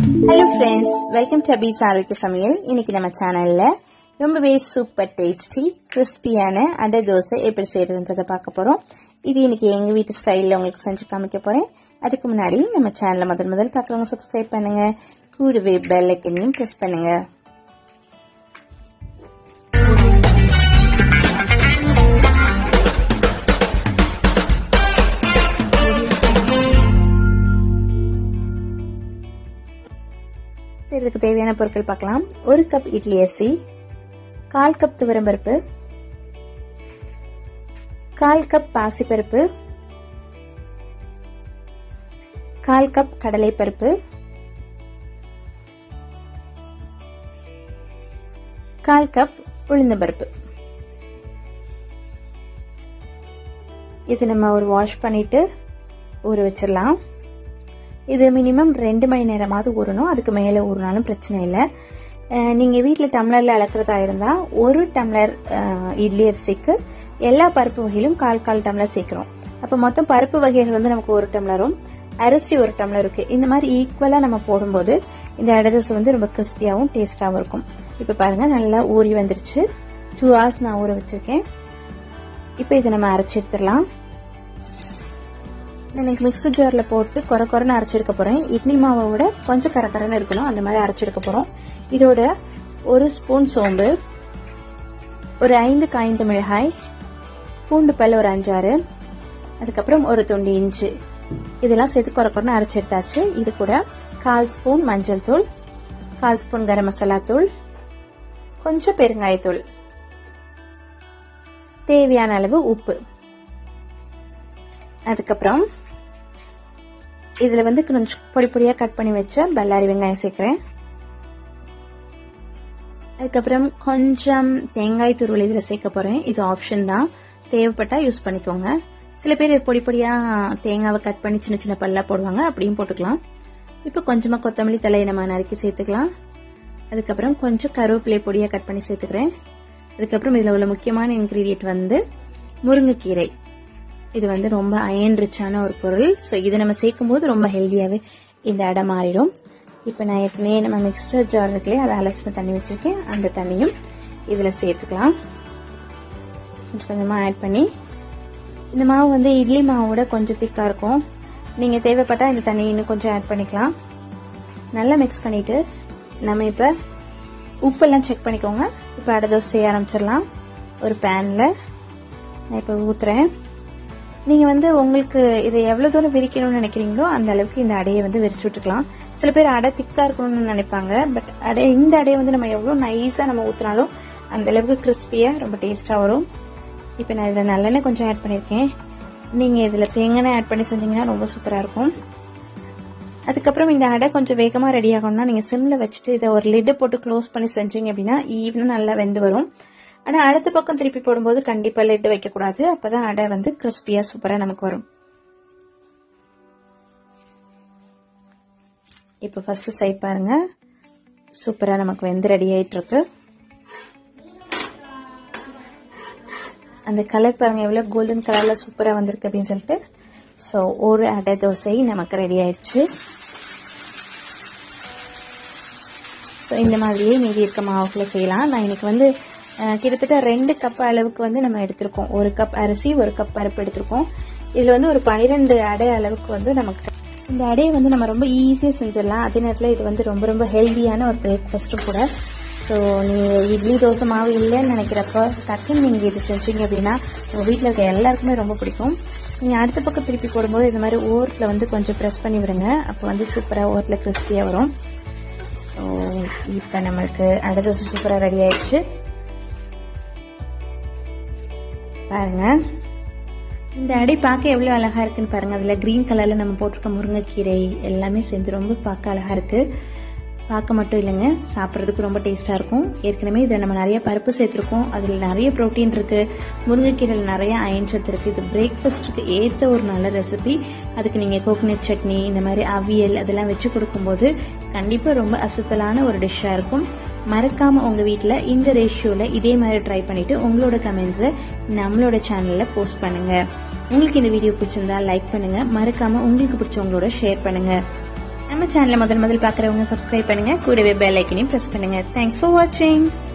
Hello friends, welcome to Abhi's ஆரோக்கிய சமையல். இன்னைக்கு நம்ம சேனல்ல ரொம்பவே சூப்பர் டேஸ்டி கிறிஸ்பியான அடை தோசை எப்படி செய்யறதுன்றத பார்க்க போறோம். இது இன்னைக்கு எங்க வீட்டு ஸ்டைல்ல உங்களுக்கு செஞ்சு காமிக்க போறேன். அதுக்கு முன்னாடி நம்ம சேனலை முதல் பார்க்கறவங்க சப்ஸ்கிரைப் பண்ணுங்க, கூடவே பெல் ஐக்கனையும் பிரஸ் பண்ணுங்க. இதுக்கு தேவையான பொருட்கள் பார்க்கலாம். 1 கப் இட்லி அரிசி, 1/4 கப் துவரம்பருப்பு, 1/4 கப் பாசிப்பருப்பு, 1/4 கப் கடலைப்பருப்பு, 1/4 கப் உளுந்தம்பருப்பு. இது நம்ம ஒரு வாஷ் பண்ணிட்டு ஊற வச்சிடலாம். இது மினிமம் 2 மணி நேரமாவது ஊறணும். அதுக்கு மேல ஊறினாலும் பிரச்சனை இல்லை. நீங்க வீட்டில் டம்ளர்ல அளக்கிறதா இருந்தா 1 டம்ளர் இட்லி அரிசிக்கு எல்லா பருப்பு வகையிலும் 1/4 டம்ளர் சேர்க்கிறோம். அப்ப மொத்தம் பருப்பு வகைகள் வந்து நமக்கு 1 டம்ளரும் அரிசி 1 டம்ளர் இருக்கு. இந்த மாதிரி ஈக்குவலா நம்ம போடும்போது இந்த அடை தோசை வந்து ரொம்ப கிறிஸ்பியாவும் டேஸ்டாவும் இருக்கும். இப்ப பாருங்க நல்லா ஊறி வந்துருச்சு. 2 hours நான் ஊற வச்சிருக்கேன். இப்ப இதை நம்ம அரைச்சி எடுத்துடலாம். எனக்கு மிக்ஸி ஜார்ல போட்டு கொரன்னு அரைச்செடுக்க போறேன். இட்லி மாவை விட கொஞ்சம் கரகரன்னு இருக்கணும், அந்த மாதிரி அரைச்செடுக்க போறோம். இதோட 1 ஸ்பூன் சோம்பு, ஒரு 5 காய்ந்த மிளகாய், பூண்டு பல் ஒரு 5-6, அதுக்கப்புறம் ஒரு துண்டு இஞ்சி, இதெல்லாம் சேர்த்து கொரன்னு அரைச்செடுத்தாச்சு. இது கூட 1/4 ஸ்பூன் மஞ்சள் தூள், 1/4 ஸ்பூன் கரம் மசாலா தூள், கொஞ்சம் பெருங்காயத்தூள், தேவையான அளவு உப்பு. அதுக்கப்புறம் இதுல வந்து கொஞ்சம் பொடி பொடியா கட் பண்ணி வச்ச பல்லாரி வெங்காயம் சேர்க்கிறேன். அதுக்கப்புறம் கொஞ்சம் தேங்காய் துருவல் இதுல சேர்க்க போறேன். இது ஆப்ஷன் தான், தேவைப்பட்டா யூஸ் பண்ணிக்கோங்க. சில பேர் பொடி பொடியா தேங்காவை கட் பண்ணி சின்ன சின்ன பல்லா போடுவாங்க, அப்படியும் போட்டுக்கலாம். இப்ப கொஞ்சமா கொத்தமல்லி தலையை நம்ம நறுக்கி சேர்த்துக்கலாம். அதுக்கப்புறம் கொஞ்சம் கருவேப்பிலை பொடியா கட் பண்ணி சேர்த்துக்கிறேன். அதுக்கப்புறம் இதுல உள்ள முக்கியமான இன்கிரீடியன்ட் வந்து முருங்கைக்கீரை. இது வந்து ரொம்ப அயன் ரிச்சான ஒரு பொருள். ஸோ இதை நம்ம சேர்க்கும் போது ரொம்ப ஹெல்தியாவே இந்த அடை மாறிடும். இப்போ நான் ஏற்கனவே நம்ம மிக்சர் ஜார் இருக்குல்லையே, அதை அலசின தண்ணி வச்சிருக்கேன். அந்த தண்ணியும் இதுல சேர்த்துக்கலாம். கொஞ்சம் கொஞ்சமா ஆட் பண்ணி, இந்த மாவு வந்து இட்லி மாவோட கொஞ்சம் திக்கா இருக்கும். நீங்க தேவைப்பட்டா இந்த தண்ணி இன்னும் கொஞ்சம் ஆட் பண்ணிக்கலாம். நல்லா மிக்ஸ் பண்ணிட்டு நம்ம இப்ப உப்பெல்லாம் செக் பண்ணிக்கோங்க. இப்ப அடை தோசை செய்ய ஆரம்பிச்சிடலாம். ஒரு பேன்ல நான் இப்ப ஊத்துறேன். நீங்க வந்து உங்களுக்கு இதை எவ்வளவு தூரம் விரிக்கணும்னு நினைக்கிறீங்களோ அந்த அளவுக்கு இந்த அடையை வந்து விரிச்சு விட்டுக்கலாம். சில பேர் அடை திக்கா இருக்கணும்னு நினைப்பாங்க. பட் இந்த அடையை வந்து நம்ம எவ்வளவு நைஸா நம்ம ஊத்தினாலும் அந்த அளவுக்கு கிறிஸ்பியா ரொம்ப டேஸ்டா வரும். இப்ப நான் இதுல நல்லெண்ணெய் கொஞ்சம் ஆட் பண்ணிருக்கேன். நீங்க இதுல தேங்காய் ஆட் பண்ணி செஞ்சீங்கன்னா ரொம்ப சூப்பரா இருக்கும். அதுக்கப்புறம் இந்த அடை கொஞ்சம் வேகமா ரெடி ஆகணும்னா நீங்க சிம்ல வச்சுட்டு இதை ஒரு லிட் போட்டு க்ளோஸ் பண்ணி செஞ்சீங்க அப்படின்னா ஈவனும் நல்லா வெந்து வரும். ஆனா அடுத்த பக்கம் திருப்பி போடும்போது கண்டிப்பா லிட் வைக்க கூடாது. அப்பதான் அடை வந்து கிறிஸ்பியா சூப்பரா நமக்கு வரும். இப்ப ஃபர்ஸ்ட் சைட் பாருங்க, சூப்பரா நமக்கு வெந்து ரெடி ஆயிட்டு இருக்கு. அந்த கலர் பாருங்க எவ்வளவு கோல்டன் கலர்ல சூப்பரா வந்திருக்கு அப்படின்னு சொல்லிட்டு. சோ ஒரு அடை தோசை நமக்கு ரெடி ஆயிடுச்சு. இந்த மாதிரியே மீதி இருக்க மாவுக்குள்ள செய்யலாம். நான் இன்னைக்கு வந்து கிட்டத்தட்ட 2 கப் அளவுக்கு வந்து நம்ம எடுத்திருக்கோம். 1 கப் அரிசி, 1 கப் பருப்பு எடுத்திருக்கோம். இதுல வந்து ஒரு 12 அடை அளவுக்கு வந்து நமக்கு இந்த அடையை வந்து நம்ம ரொம்ப ஈஸியா செஞ்சிடலாம். அதே நேரத்தில் இது வந்து ரொம்ப ரொம்ப ஹெல்தியான ஒரு பிரேக்ஃபாஸ்டும் கூட. ஸோ நீங்க இட்லி தோசை மாவு இல்லைன்னு நினைக்கிறப்ப டக்குன்னு நீங்க இது செஞ்சீங்க அப்படின்னா உங்க வீட்டில் இருக்க எல்லாருக்குமே ரொம்ப பிடிக்கும். நீங்க அடுத்த பக்கம் திருப்பி போடும்போது இந்த மாதிரி ஓரத்துல வந்து கொஞ்சம் ப்ரெஸ் பண்ணி விடுங்க. அப்போ வந்து சூப்பரா ஓரத்துல கிறிஸ்பியா வரும். ஸோ இப்ப நம்மளுக்கு அடை தோசை சூப்பரா ரெடி ஆயிடுச்சு. பாருங்க இந்த அடை பார்க்க எவ்வளவு அழகா இருக்குன்னு பாருங்க. அதுல கிரீன் கலர்ல நம்ம போட்டிருக்க முருங்கைக்கீரை எல்லாமே சேர்ந்து ரொம்ப பார்க்க அழகா இருக்கு. பார்க்க மட்டும் இல்லைங்க, சாப்பிட்றதுக்கு ரொம்ப டேஸ்டா இருக்கும். ஏற்கனவே இதில் நம்ம நிறைய பருப்பு சேர்த்துருக்கோம். அதில் நிறைய ப்ரோட்டீன் இருக்கு, முருங்கைக்கீரையில் நிறைய அயன் சத்து இருக்கு. இது பிரேக்ஃபாஸ்ட்டுக்கு ஏற்ற ஒரு நல்ல ரெசிபி. அதுக்கு நீங்க கோகனட் சட்னி, இந்த மாதிரி அவியல் அதெல்லாம் வச்சு கொடுக்கும்போது கண்டிப்பா ரொம்ப அசத்தலான ஒரு டிஷ்ஷா இருக்கும். மறக்காம உங்க வீட்ல இந்த ரேஷியோல இதே மாதிரி ட்ரை பண்ணிட்டு உங்களோட கமெண்ட்ஸை நம்மளோட சேனல்ல போஸ்ட் பண்ணுங்க. உங்களுக்கு இந்த வீடியோ பிடிச்சிருந்தா லைக் பண்ணுங்க, மறக்காம உங்களுக்கு பிடிச்சவங்களோட ஷேர் பண்ணுங்க. நம்ம சேனலை முதல் பாக்குறவங்க சப்ஸ்கிரைப் பண்ணுங்க, கூடவே பெல் ஐக்கனையும் பிரஸ் பண்ணுங்க. தேங்க்ஸ் ஃபார் வாட்சிங்.